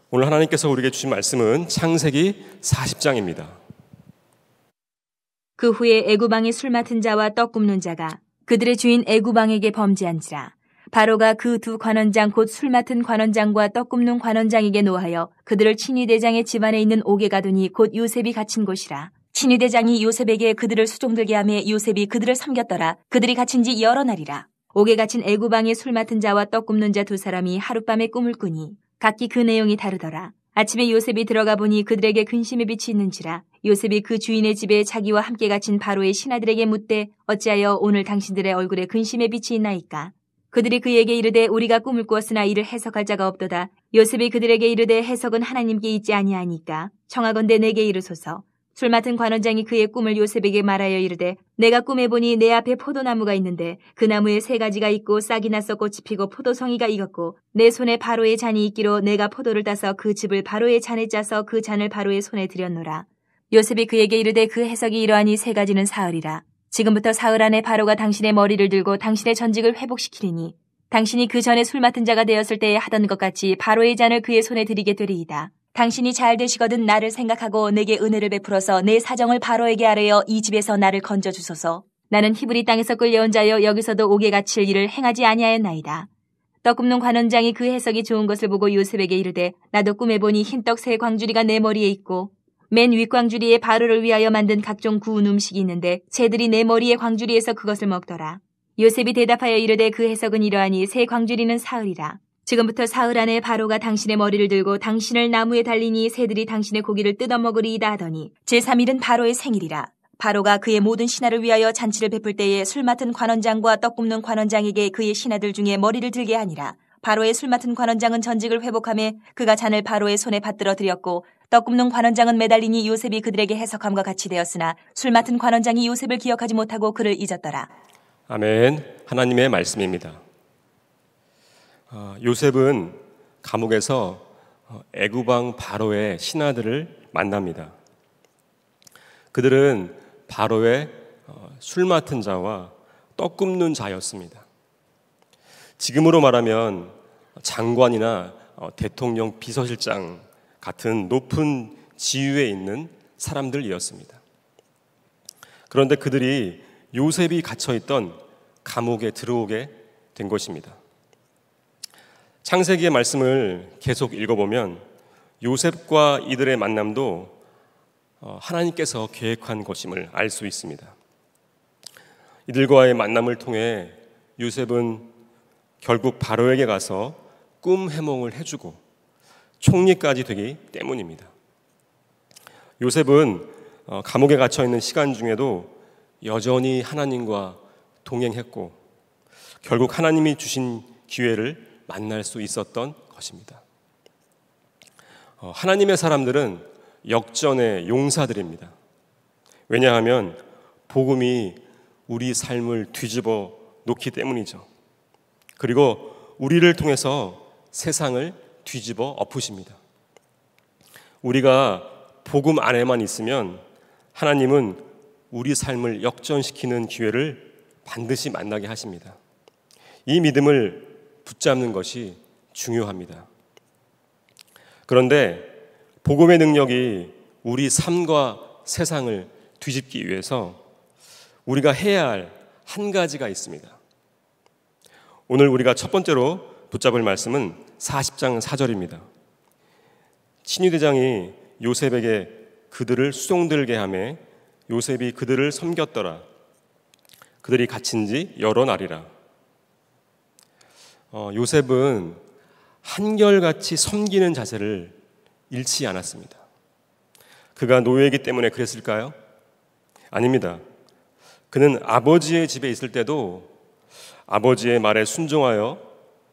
오늘 하나님께서 우리에게 주신 말씀은 창세기 40장입니다. 그 후에 애굽 왕의 술 맡은 자와 떡 굽는 자가 그들의 주인 애굽 왕에게 범죄한지라. 바로가 그 두 관원장 곧 술 맡은 관원장과 떡 굽는 관원장에게 노하여 그들을 친위대장의 집안에 있는 옥에 가두니 곧 요셉이 갇힌 곳이라. 친위대장이 요셉에게 그들을 수종들게 하며 요셉이 그들을 섬겼더라. 그들이 갇힌 지 여러 날이라. 옥에 갇힌 애굽 왕의 술 맡은 자와 떡 굽는 자 두 사람이 하룻밤에 꿈을 꾸니 각기 그 내용이 다르더라. 아침에 요셉이 들어가 보니 그들에게 근심의 빛이 있는지라. 요셉이 그 주인의 집에 자기와 함께 갇힌 바로의 신하들에게 묻되 어찌하여 오늘 당신들의 얼굴에 근심의 빛이 있나이까? 그들이 그에게 이르되 우리가 꿈을 꾸었으나 이를 해석할 자가 없도다. 요셉이 그들에게 이르되 해석은 하나님께 있지 아니하니까 청하건대 내게 이르소서. 술 맡은 관원장이 그의 꿈을 요셉에게 말하여 이르되 내가 꿈에 보니 내 앞에 포도나무가 있는데 그 나무에 세 가지가 있고 싹이 나서 꽃이 피고 포도송이가 익었고 내 손에 바로의 잔이 있기로 내가 포도를 따서 그 즙을 바로의 잔에 짜서 그 잔을 바로의 손에 들였노라. 요셉이 그에게 이르되 그 해석이 이러하니 세 가지는 사흘이라. 지금부터 사흘 안에 바로가 당신의 머리를 들고 당신의 전직을 회복시키리니 당신이 그 전에 술 맡은 자가 되었을 때에 하던 것 같이 바로의 잔을 그의 손에 드리게 되리이다. 당신이 잘 되시거든 나를 생각하고 내게 은혜를 베풀어서 내 사정을 바로에게 아뢰어 이 집에서 나를 건져 주소서. 나는 히브리 땅에서 끌려온 자여 여기서도 옥에 갇힐 일을 행하지 아니하였나이다. 떡 굽는 관원장이 그 해석이 좋은 것을 보고 요셉에게 이르되 나도 꿈에 보니 흰떡 세 광주리가 내 머리에 있고 맨 윗광주리에 바로를 위하여 만든 각종 구운 음식이 있는데 새들이 내 머리의 광주리에서 그것을 먹더라. 요셉이 대답하여 이르되 그 해석은 이러하니 새 광주리는 사흘이라. 지금부터 사흘 안에 바로가 당신의 머리를 들고 당신을 나무에 달리니 새들이 당신의 고기를 뜯어먹으리이다 하더니 제3일은 바로의 생일이라. 바로가 그의 모든 신하를 위하여 잔치를 베풀 때에 술 맡은 관원장과 떡 굽는 관원장에게 그의 신하들 중에 머리를 들게 하니라. 바로의 술 맡은 관원장은 전직을 회복하며 그가 잔을 바로의 손에 받들어 드렸고 떡 굽는 관원장은 매달리니 요셉이 그들에게 해석함과 같이 되었으나 술 맡은 관원장이 요셉을 기억하지 못하고 그를 잊었더라. 아멘. 하나님의 말씀입니다. 요셉은 감옥에서 애굽 왕 바로의 신하들을 만납니다. 그들은 바로의 술 맡은 자와 떡 굽는 자였습니다. 지금으로 말하면 장관이나 대통령 비서실장 같은 높은 지위에 있는 사람들이었습니다. 그런데 그들이 요셉이 갇혀있던 감옥에 들어오게 된 것입니다. 창세기의 말씀을 계속 읽어보면 요셉과 이들의 만남도 하나님께서 계획한 것임을 알 수 있습니다. 이들과의 만남을 통해 요셉은 결국 바로에게 가서 꿈 해몽을 해주고 총리까지 되기 때문입니다. 요셉은 감옥에 갇혀있는 시간 중에도 여전히 하나님과 동행했고 결국 하나님이 주신 기회를 만날 수 있었던 것입니다. 하나님의 사람들은 역전의 용사들입니다. 왜냐하면 복음이 우리 삶을 뒤집어 놓기 때문이죠. 그리고 우리를 통해서 세상을 뒤집어 엎으십니다. 우리가 복음 안에만 있으면 하나님은 우리 삶을 역전시키는 기회를 반드시 만나게 하십니다. 이 믿음을 붙잡는 것이 중요합니다. 그런데 복음의 능력이 우리 삶과 세상을 뒤집기 위해서 우리가 해야 할 한 가지가 있습니다. 오늘 우리가 첫 번째로 붙잡을 말씀은 40장 4절입니다. 친위대장이 요셉에게 그들을 수종들게 하매 요셉이 그들을 섬겼더라. 그들이 갇힌 지 여러 날이라. 요셉은 한결같이 섬기는 자세를 잃지 않았습니다. 그가 노예이기 때문에 그랬을까요? 아닙니다. 그는 아버지의 집에 있을 때도 아버지의 말에 순종하여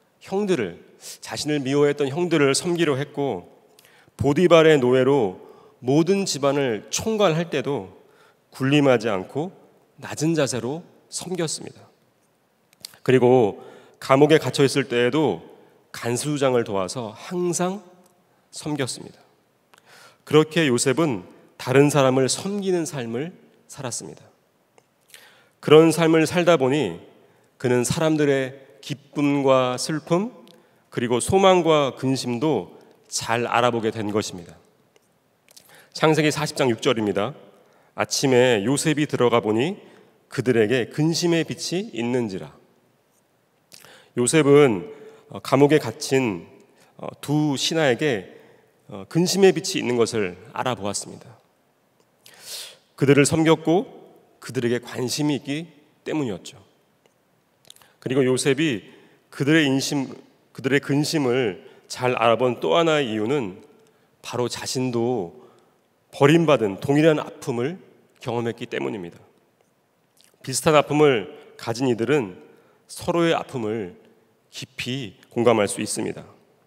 자신을 미워했던 형들을 섬기려 했고 보디발의 노예로 모든 집안을 총괄할 때도 군림하지 않고 낮은 자세로 섬겼습니다. 그리고 감옥에 갇혀 있을 때에도 간수장을 도와서 항상 섬겼습니다. 그렇게 요셉은 다른 사람을 섬기는 삶을 살았습니다. 그런 삶을 살다 보니 그는 사람들의 기쁨과 슬픔 그리고 소망과 근심도 잘 알아보게 된 것입니다. 창세기 40장 6절입니다. 아침에 요셉이 들어가 보니 그들에게 근심의 빛이 있는지라. 요셉은 감옥에 갇힌 두 신하에게 근심의 빛이 있는 것을 알아보았습니다. 그들을 섬겼고 그들에게 관심이 있기 때문이었죠. 그리고 요셉이 그들의 근심을 잘 알아본 또 하나의 이유는 바로 자신도 버림받은 동일한 아픔을 경험했기 때문입니다. 비슷한 아픔을 가진 이들은 서로의 아픔을 깊이 공감할 수 있습니다.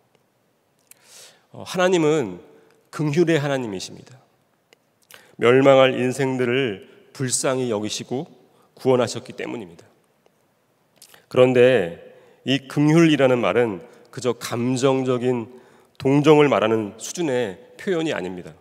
하나님은 긍휼의 하나님이십니다. 멸망할 인생들을 불쌍히 여기시고 구원하셨기 때문입니다. 그런데 이 긍휼이라는 말은 그저 감정적인 동정을 말하는 수준의 표현이 아닙니다.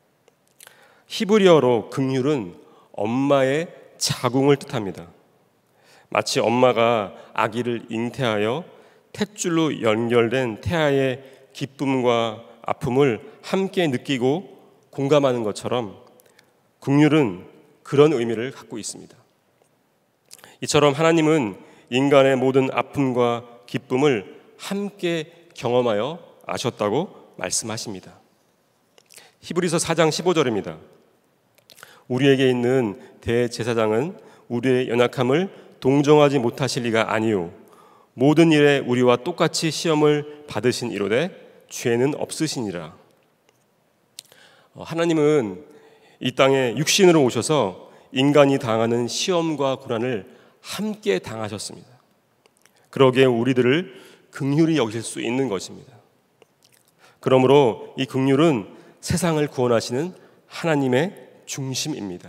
히브리어로 긍휼은 엄마의 자궁을 뜻합니다. 마치 엄마가 아기를 잉태하여 탯줄로 연결된 태아의 기쁨과 아픔을 함께 느끼고 공감하는 것처럼 긍휼은 그런 의미를 갖고 있습니다. 이처럼 하나님은 인간의 모든 아픔과 기쁨을 함께 경험하여 아셨다고 말씀하십니다. 히브리서 4장 15절입니다. 우리에게 있는 대제사장은 우리의 연약함을 동정하지 못하실 리가 아니요 모든 일에 우리와 똑같이 시험을 받으신 이로되 죄는 없으시니라. 하나님은 이 땅에 육신으로 오셔서 인간이 당하는 시험과 고난을 함께 당하셨습니다. 그러기에 우리들을 긍휼히 여기실 수 있는 것입니다. 그러므로 이 긍휼은 세상을 구원하시는 하나님의 중심입니다.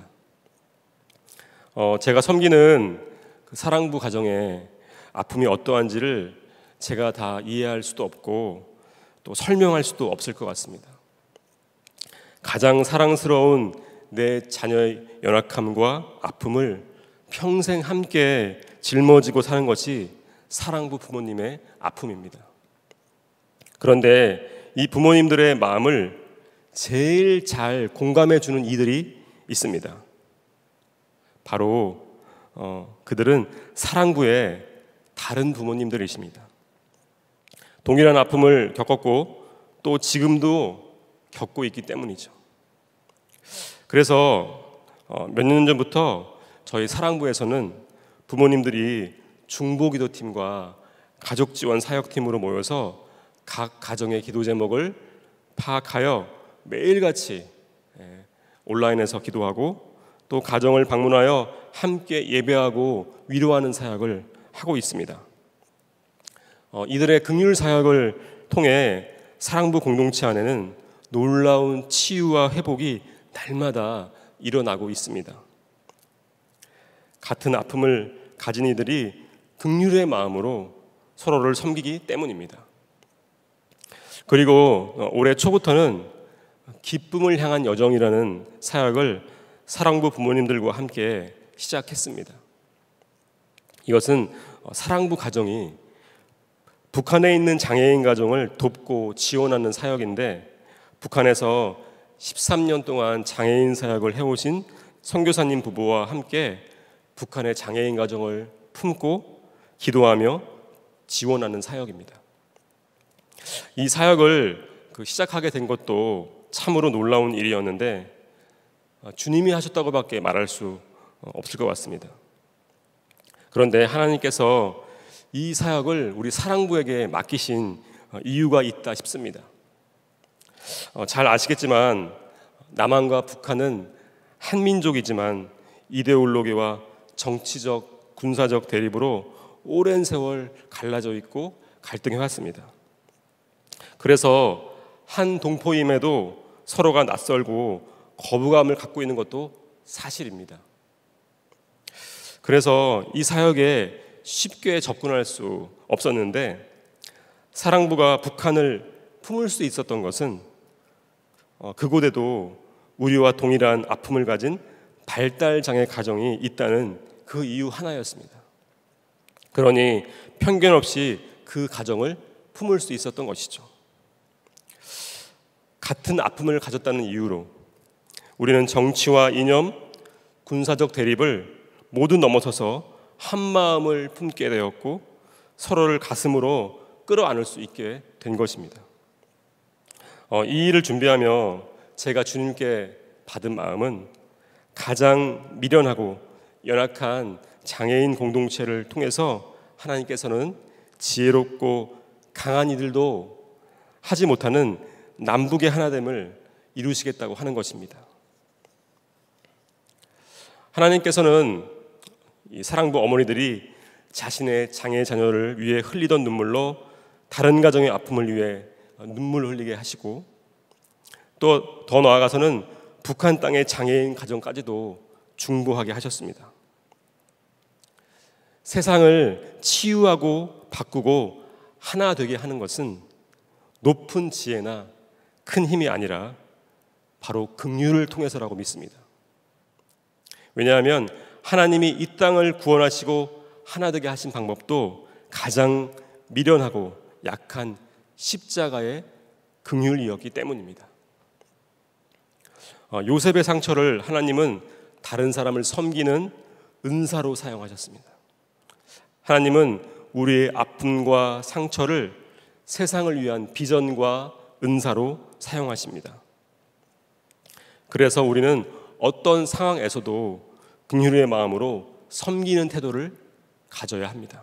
제가 섬기는 그 사랑부 가정에 아픔이 어떠한지를 제가 다 이해할 수도 없고 또 설명할 수도 없을 것 같습니다. 가장 사랑스러운 내 자녀의 연약함과 아픔을 평생 함께 짊어지고 사는 것이 사랑부 부모님의 아픔입니다. 그런데 이 부모님들의 마음을 제일 잘 공감해 주는 이들이 있습니다. 바로 그들은 사랑부의 다른 부모님들이십니다. 동일한 아픔을 겪었고 또 지금도 겪고 있기 때문이죠. 그래서 몇 년 전부터 저희 사랑부에서는 부모님들이 중보기도팀과 가족지원 사역팀으로 모여서 각 가정의 기도 제목을 파악하여 매일같이 온라인에서 기도하고 또 가정을 방문하여 함께 예배하고 위로하는 사역을 하고 있습니다. 이들의 긍휼 사역을 통해 사랑부 공동체 안에는 놀라운 치유와 회복이 날마다 일어나고 있습니다. 같은 아픔을 가진 이들이 긍휼의 마음으로 서로를 섬기기 때문입니다. 그리고 올해 초부터는 기쁨을 향한 여정이라는 사역을 사랑부 부모님들과 함께 시작했습니다. 이것은 사랑부 가정이 북한에 있는 장애인 가정을 돕고 지원하는 사역인데 북한에서 13년 동안 장애인 사역을 해오신 선교사님 부부와 함께 북한의 장애인 가정을 품고 기도하며 지원하는 사역입니다. 이 사역을 시작하게 된 것도 참으로 놀라운 일이었는데 주님이 하셨다고밖에 말할 수 없을 것 같습니다. 그런데 하나님께서 이 사역을 우리 사랑부에게 맡기신 이유가 있다 싶습니다. 잘 아시겠지만 남한과 북한은 한민족이지만 이데올로기와 정치적, 군사적 대립으로 오랜 세월 갈라져 있고 갈등해 왔습니다. 그래서 한 동포임에도 서로가 낯설고 거부감을 갖고 있는 것도 사실입니다. 그래서 이 사역에 쉽게 접근할 수 없었는데 사랑부가 북한을 품을 수 있었던 것은 그곳에도 우리와 동일한 아픔을 가진 발달장애 가정이 있다는 그 이유 하나였습니다. 그러니 편견 없이 그 가정을 품을 수 있었던 것이죠. 같은 아픔을 가졌다는 이유로 우리는 정치와 이념, 군사적 대립을 모두 넘어서서 한 마음을 품게 되었고 서로를 가슴으로 끌어안을 수 있게 된 것입니다. 이 일을 준비하며 제가 주님께 받은 마음은 가장 미련하고 연약한 장애인 공동체를 통해서 하나님께서는 지혜롭고 강한 이들도 하지 못하는 남북의 하나됨을 이루시겠다고 하는 것입니다. 하나님께서는 이 사랑부 어머니들이 자신의 장애 자녀를 위해 흘리던 눈물로 다른 가정의 아픔을 위해 눈물을 흘리게 하시고 또 더 나아가서는 북한 땅의 장애인 가정까지도 중보하게 하셨습니다. 세상을 치유하고 바꾸고 하나 되게 하는 것은 높은 지혜나 큰 힘이 아니라 바로 긍휼을 통해서라고 믿습니다. 왜냐하면 하나님이 이 땅을 구원하시고 하나 되게 하신 방법도 가장 미련하고 약한 십자가의 긍휼이었기 때문입니다. 요셉의 상처를 하나님은 다른 사람을 섬기는 은사로 사용하셨습니다. 하나님은 우리의 아픔과 상처를 세상을 위한 비전과 은사로 사용하십니다. 그래서 우리는 어떤 상황에서도 긍휼의 마음으로 섬기는 태도를 가져야 합니다.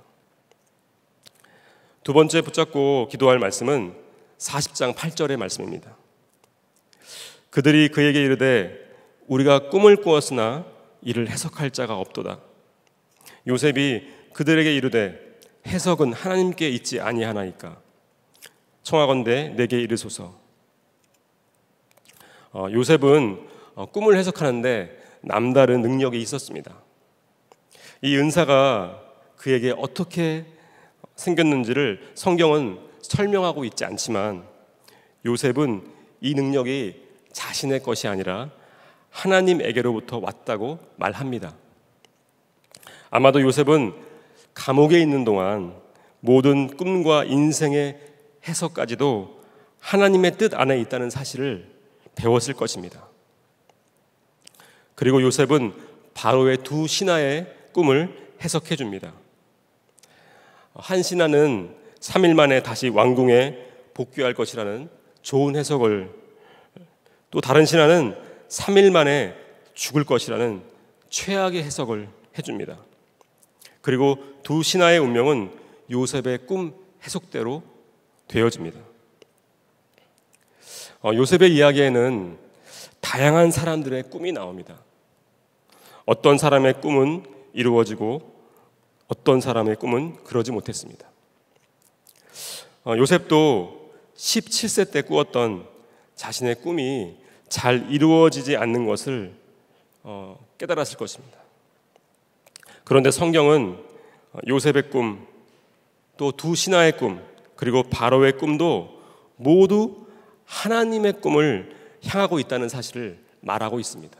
두 번째 붙잡고 기도할 말씀은 40장 8절의 말씀입니다. 그들이 그에게 이르되 우리가 꿈을 꾸었으나 이를 해석할 자가 없도다. 요셉이 그들에게 이르되 해석은 하나님께 있지 아니하나이까. 청하건대 내게 이르소서. 요셉은 꿈을 해석하는데 남다른 능력이 있었습니다. 이 은사가 그에게 어떻게 생겼는지를 성경은 설명하고 있지 않지만 요셉은 이 능력이 자신의 것이 아니라 하나님에게로부터 왔다고 말합니다. 아마도 요셉은 감옥에 있는 동안 모든 꿈과 인생의 해석까지도 하나님의 뜻 안에 있다는 사실을 배웠을 것입니다. 그리고 요셉은 바로의 두 신하의 꿈을 해석해 줍니다. 한 신하는 3일 만에 다시 왕궁에 복귀할 것이라는 좋은 해석을, 또 다른 신하는 3일 만에 죽을 것이라는 최악의 해석을 해줍니다. 그리고 두 신하의 운명은 요셉의 꿈 해석대로 되어집니다. 요셉의 이야기에는 다양한 사람들의 꿈이 나옵니다. 어떤 사람의 꿈은 이루어지고 어떤 사람의 꿈은 그러지 못했습니다. 요셉도 17세 때 꾸었던 자신의 꿈이 잘 이루어지지 않는 것을 깨달았을 것입니다. 그런데 성경은 요셉의 꿈, 또 두 신하의 꿈, 그리고 바로의 꿈도 모두 하나님의 꿈을 향하고 있다는 사실을 말하고 있습니다.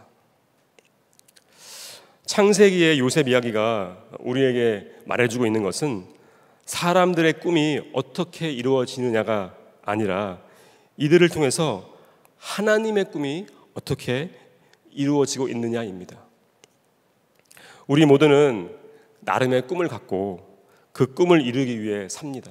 창세기의 요셉 이야기가 우리에게 말해주고 있는 것은 사람들의 꿈이 어떻게 이루어지느냐가 아니라 이들을 통해서 하나님의 꿈이 어떻게 이루어지고 있느냐입니다. 우리 모두는 나름의 꿈을 갖고 그 꿈을 이루기 위해 삽니다.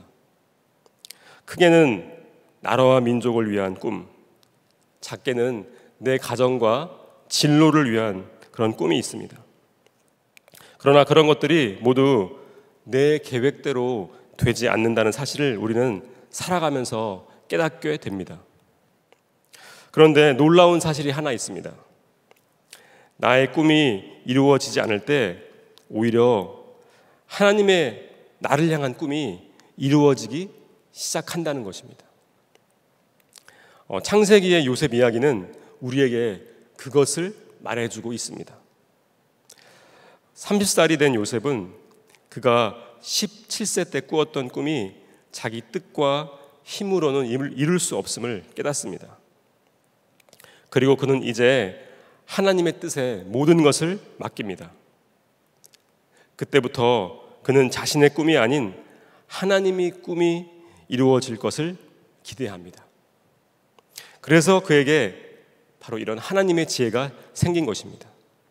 크게는 나라와 민족을 위한 꿈, 작게는 내 가정과 진로를 위한 그런 꿈이 있습니다. 그러나 그런 것들이 모두 내 계획대로 되지 않는다는 사실을 우리는 살아가면서 깨닫게 됩니다. 그런데 놀라운 사실이 하나 있습니다. 나의 꿈이 이루어지지 않을 때 오히려 하나님의 나를 향한 꿈이 이루어지기 시작한다는 것입니다. 창세기의 요셉 이야기는 우리에게 그것을 말해주고 있습니다. 30살이 된 요셉은 그가 17세 때 꾸었던 꿈이 자기 뜻과 힘으로는 이룰 수 없음을 깨닫습니다. 그리고 그는 이제 하나님의 뜻에 모든 것을 맡깁니다. 그때부터 그는 자신의 꿈이 아닌 하나님의 꿈이 이루어질 것을 기대합니다. 그래서 그에게 바로 이런 하나님의 지혜가 생긴 것입니다.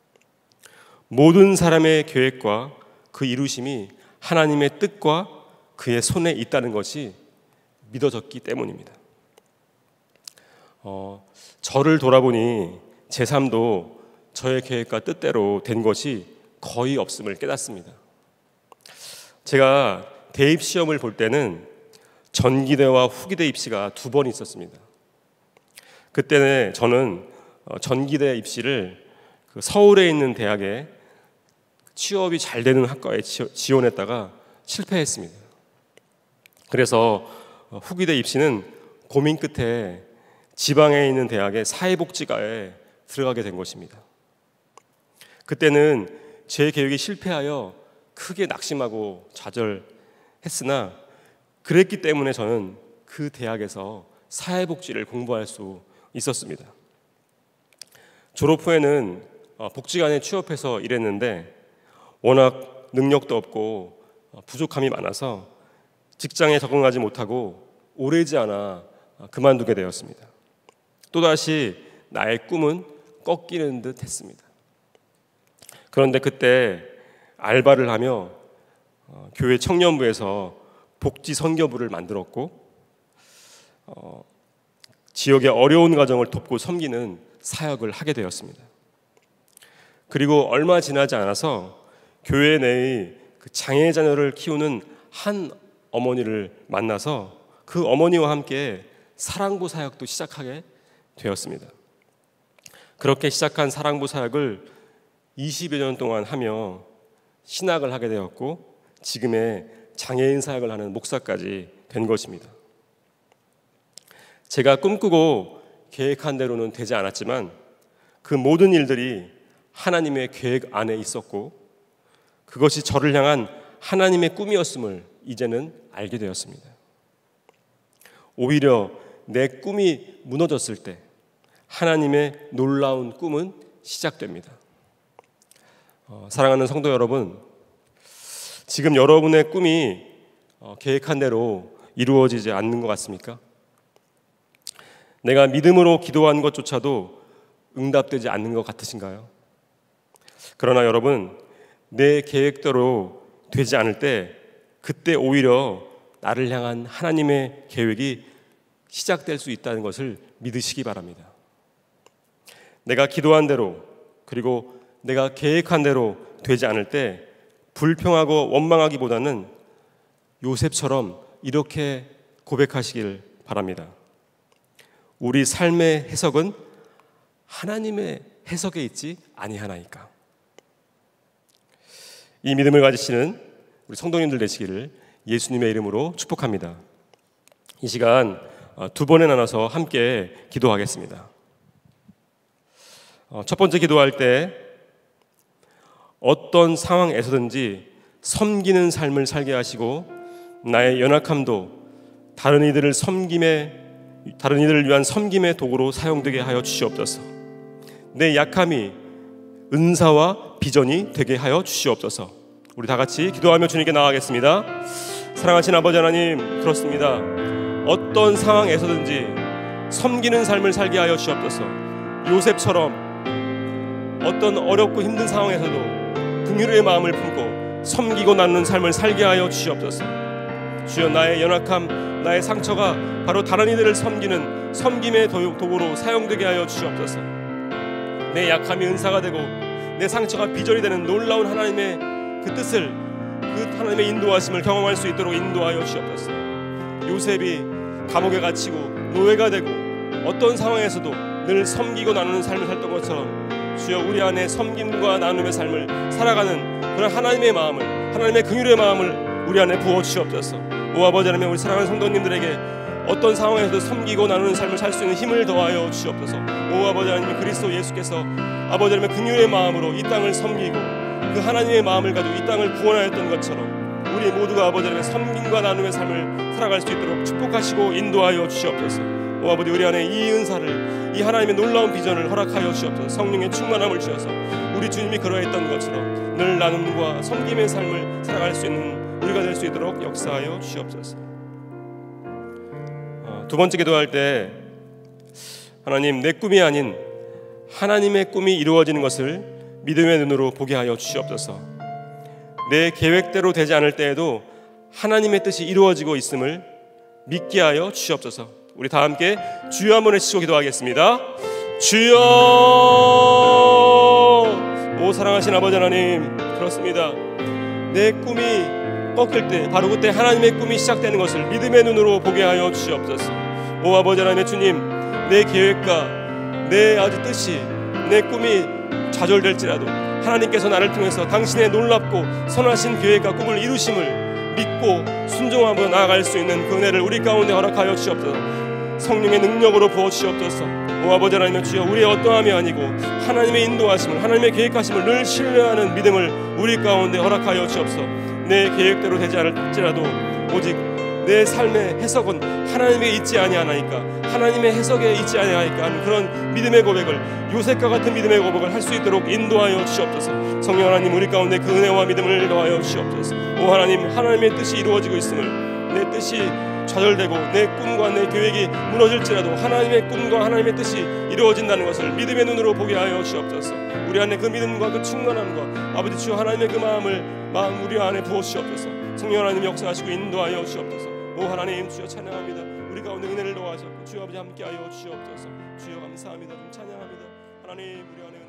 모든 사람의 계획과 그 이루심이 하나님의 뜻과 그의 손에 있다는 것이 믿어졌기 때문입니다. 저를 돌아보니 제 삶도 저의 계획과 뜻대로 된 것이 거의 없음을 깨닫습니다. 제가 대입 시험을 볼 때는 전기대와 후기대 입시가 2번 있었습니다. 그때는 저는 전기대 입시를 서울에 있는 대학에 취업이 잘 되는 학과에 지원했다가 실패했습니다. 그래서 후기대 입시는 고민 끝에 지방에 있는 대학의 사회복지과에 들어가게 된 것입니다. 그때는 제 계획이 실패하여 크게 낙심하고 좌절했으나 그랬기 때문에 저는 그 대학에서 사회복지를 공부할 수 있었습니다. 졸업 후에는 복지관에 취업해서 일했는데 워낙 능력도 없고 부족함이 많아서 직장에 적응하지 못하고 오래지 않아 그만두게 되었습니다. 또다시 나의 꿈은 꺾이는 듯 했습니다. 그런데 그때 알바를 하며 교회 청년부에서 복지 선교부를 만들었고 지역의 어려운 가정을 돕고 섬기는 사역을 하게 되었습니다. 그리고 얼마 지나지 않아서 교회 내의 그 장애 자녀를 키우는 한 어머니를 만나서 그 어머니와 함께 사랑부 사역도 시작하게 되었습니다. 그렇게 시작한 사랑부 사역을 20여 년 동안 하며 신학을 하게 되었고 지금의 장애인 사역을 하는 목사까지 된 것입니다. 제가 꿈꾸고 계획한 대로는 되지 않았지만 그 모든 일들이 하나님의 계획 안에 있었고 그것이 저를 향한 하나님의 꿈이었음을 이제는 알게 되었습니다. 오히려 내 꿈이 무너졌을 때 하나님의 놀라운 꿈은 시작됩니다. 사랑하는 성도 여러분, 지금 여러분의 꿈이 계획한 대로 이루어지지 않는 것 같습니까? 내가 믿음으로 기도한 것조차도 응답되지 않는 것 같으신가요? 그러나 여러분, 내 계획대로 되지 않을 때 그때 오히려 나를 향한 하나님의 계획이 시작될 수 있다는 것을 믿으시기 바랍니다. 내가 기도한 대로 그리고 내가 계획한 대로 되지 않을 때 불평하고 원망하기보다는 요셉처럼 이렇게 고백하시길 바랍니다. 우리 삶의 해석은 하나님의 해석에 있지 아니하나이까. 이 믿음을 가지시는 우리 성도님들 되시기를 예수님의 이름으로 축복합니다. 이 시간 2번에 나눠서 함께 기도하겠습니다. 첫 번째 기도할 때 어떤 상황에서든지 섬기는 삶을 살게 하시고 나의 연약함도 다른 이들을 위한 섬김의 도구로 사용되게 하여 주시옵소서. 내 약함이 은사와 비전이 되게 하여 주시옵소서. 우리 다 같이 기도하며 주님께 나아가겠습니다. 사랑하신 아버지 하나님, 그렇습니다. 어떤 상황에서든지 섬기는 삶을 살게 하여 주시옵소서. 요셉처럼 어떤 어렵고 힘든 상황에서도 긍휼의 마음을 품고 섬기고 나누는 삶을 살게 하여 주시옵소서. 주여, 나의 연약함, 나의 상처가 바로 다른 이들을 섬기는 섬김의 도구로 사용되게 하여 주시옵소서. 내 약함이 은사가 되고 내 상처가 비전이 되는 놀라운 하나님의 그 뜻을, 그 하나님의 인도하심을 경험할 수 있도록 인도하여 주시옵소서. 요셉이 감옥에 갇히고 노예가 되고 어떤 상황에서도 늘 섬기고 나누는 삶을 살던 것처럼 주여, 우리 안에 섬김과 나눔의 삶을 살아가는 그런 하나님의 마음을, 하나님의 긍휼의 마음을 우리 안에 부어 주시옵소서. 오 아버지 하나님, 우리 사랑하는 성도님들에게 어떤 상황에서도 섬기고 나누는 삶을 살 수 있는 힘을 더하여 주시옵소서. 오 아버지 하나님, 그리스도 예수께서 아버지 하나님의 긍휼의 마음으로 이 땅을 섬기고 그 하나님의 마음을 가지고 이 땅을 구원하였던 것처럼 우리 모두가 아버지 하나님의 섬김과 나눔의 삶을 살아갈 수 있도록 축복하시고 인도하여 주시옵소서. 오 아버지, 우리 안에 이 은사를, 이 하나님의 놀라운 비전을 허락하여 주시옵소서. 성령의 충만함을 주셔서 우리 주님이 그러했던 것처럼 늘 나눔과 섬김의 삶을 살아갈 수 있는 우리가 될 수 있도록 역사하여 주시옵소서. 두 번째 기도할 때 하나님, 내 꿈이 아닌 하나님의 꿈이 이루어지는 것을 믿음의 눈으로 보게 하여 주시옵소서. 내 계획대로 되지 않을 때에도 하나님의 뜻이 이루어지고 있음을 믿게 하여 주시옵소서. 우리 다 함께 주여 한번 외치고 기도하겠습니다. 주여! 오 사랑하신 아버지 하나님, 그렇습니다. 내 꿈이 꺾일 때 바로 그때 하나님의 꿈이 시작되는 것을 믿음의 눈으로 보게 하여 주시옵소서. 오 아버지 하나님의 주님, 내 계획과 내 아주 뜻이, 내 꿈이 좌절될지라도 하나님께서 나를 통해서 당신의 놀랍고 선하신 계획과 꿈을 이루심을 믿고 순종하며 나아갈 수 있는 그 은혜를 우리 가운데 허락하여 주시옵소서. 성령의 능력으로 부어주시옵소서. 오 아버지 하나님의 주여, 우리의 어떠함이 아니고 하나님의 인도하심을, 하나님의 계획하심을 늘 신뢰하는 믿음을 우리 가운데 허락하여 주옵소서. 내 계획대로 되지 않을지라도 오직 내 삶의 해석은 하나님에게 있지 아니하나이까, 하나님의 해석에 있지 아니하나이까 하는 그런 믿음의 고백을, 요셉과 같은 믿음의 고백을 할 수 있도록 인도하여 주시옵소서. 성령 하나님, 우리 가운데 그 은혜와 믿음을 더하여 주시옵소서. 오 하나님, 하나님의 뜻이 이루어지고 있음을, 내 뜻이 좌절되고 내 꿈과 내 계획이 무너질지라도 하나님의 꿈과 하나님의 뜻이 이루어진다는 것을 믿음의 눈으로 보게 하여 주시옵소서. 우리 안에 그 믿음과 그 충만함과 아버지 주여 하나님의 그 마음 우리 안에 부어주시옵소서. 성령 하나님 역사하시고 인도하여 주시옵소서. 오 하나님, 주여 찬양합니다. 우리 가운데 은혜를 더하셨고 주여 아버지 함께하여 주시옵소서. 주여 감사합니다. 좀 찬양합니다. 하나님, 우리 안에